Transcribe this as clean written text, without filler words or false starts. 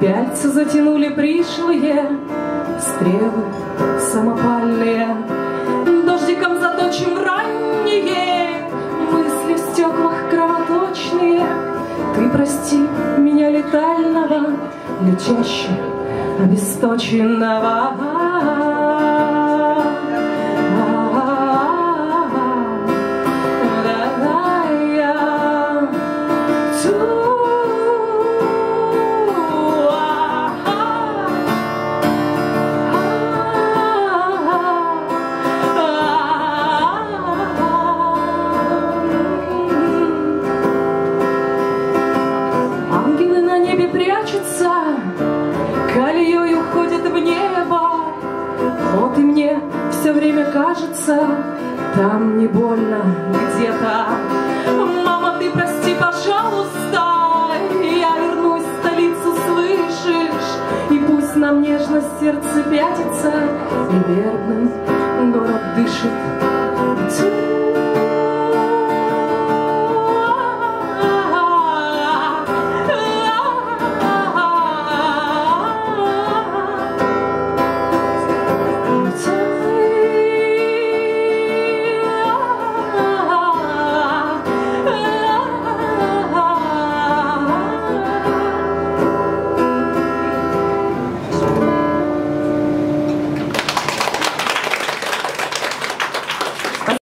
Пяльцы затянули пришлые стрелы самопальные. Дождиком заточим ранние мысли в стеклах кровоточные. Ты прости меня летального, летяще обесточенного. Ангелы на небе прячутся, колеей уходят в небо. Вот и мне все время кажется, там не больно где-то. Мама, ты прости, пожалуйста, я вернусь в столицу, слышишь? И пусть нам нежно сердце пятится, и верным город дышит.